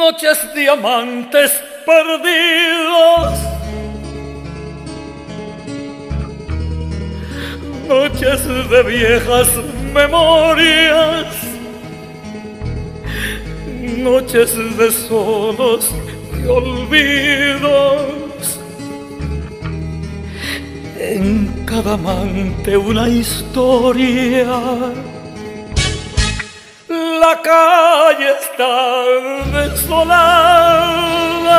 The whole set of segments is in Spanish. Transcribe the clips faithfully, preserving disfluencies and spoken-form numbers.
noches diamantes perdidos, noches de viejas memorias, noches de solos y olvidos. En cada amante una historia. La calle está desolada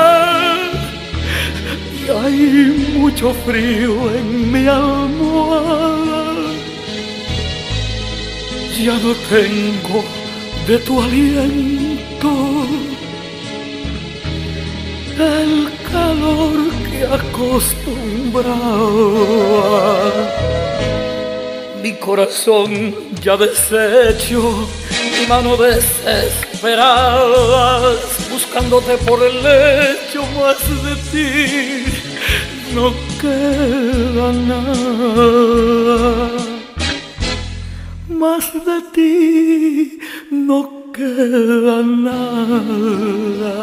y hay mucho frío en mi almohada. Ya no tengo de tu aliento el calor que acostumbraba. Mi corazón ya deshecho, mi mano desesperada, buscándote por el lecho, más de ti no queda nada. Más de ti no queda nada.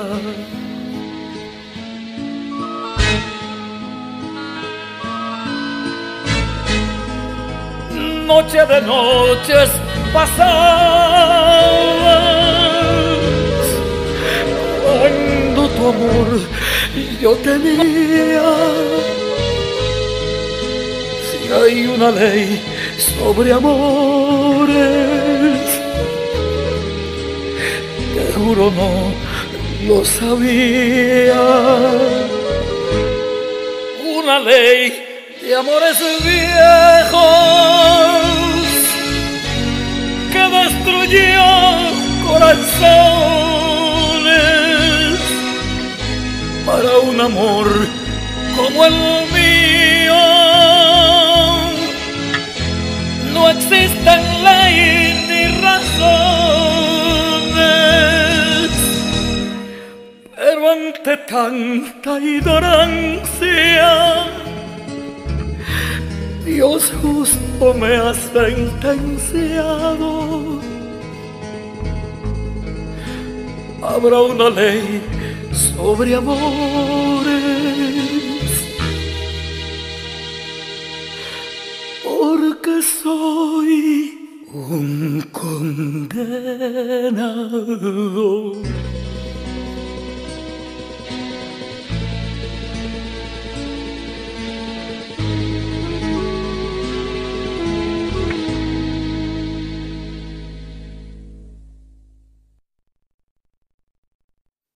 Noche de noches pasadas, cuando tu amor yo tenía. Si hay una ley sobre amores, te juro no lo sabía. Una ley de amores viejos que destruyó corazones. Para un amor como el mío no existen leyes ni razones, pero ante tanta ignorancia Dios justo me ha sentenciado. Habrá una ley sobre amores, porque soy un condenado.